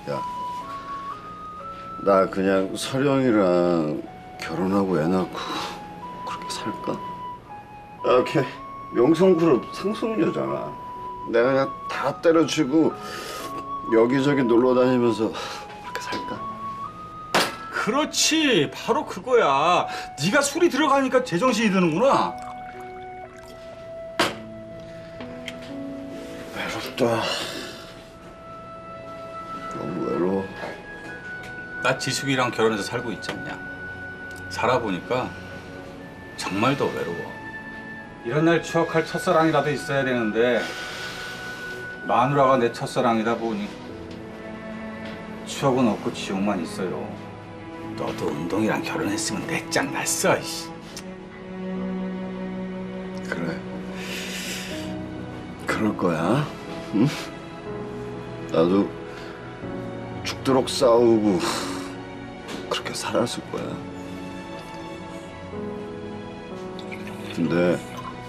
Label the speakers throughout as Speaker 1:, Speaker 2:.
Speaker 1: 야, 나 그냥 서령이랑 결혼하고 애 낳고 그렇게 살까? 야, 걔 명성그룹 상속녀잖아. 내가 그냥 다 때려치고 여기저기 놀러 다니면서 그렇게 살까?
Speaker 2: 그렇지, 바로 그거야. 네가 술이 들어가니까 제정신이 드는구나.
Speaker 1: 외롭다. 너무 외로워.
Speaker 2: 나 지숙이랑 결혼해서 살고 있지 않냐. 살아보니까 정말 더 외로워. 이런 날 추억할 첫사랑이라도 있어야 되는데 마누라가 내 첫사랑이다 보니 추억은 없고 지옥만 있어요. 너도 운동이랑 결혼했으면 내 짱 났어.
Speaker 1: 그래. 그럴 거야. 응? 나도 죽도록 싸우고 그렇게 살았을 거야. 근데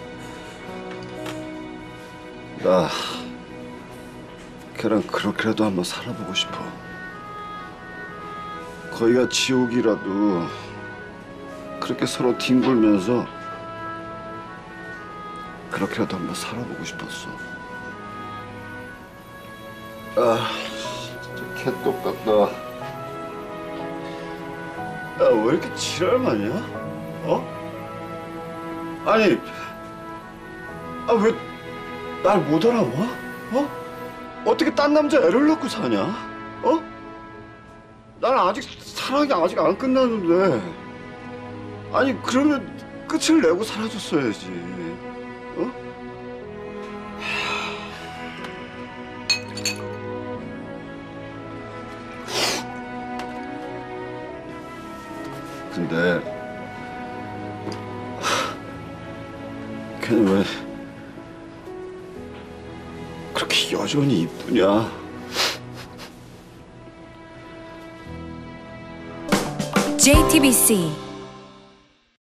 Speaker 1: 나 걔랑 그렇게라도 한번 살아보고 싶어. 거기가 지옥이라도 그렇게 서로 뒹굴면서 그렇게라도 한번 살아보고 싶었어. 아, 진짜 개똑같다. 야, 왜 이렇게 지랄마냐? 어? 아니, 아, 왜 날 못 알아봐? 어떻게 딴 남자 애를 낳고 사냐? 나는 아직 사랑이 아직 안 끝났는데. 아니, 그러면 끝을 내고 사라졌어야지. 근데 걔는 왜 그렇게 여전히 이쁘냐?
Speaker 3: JTBC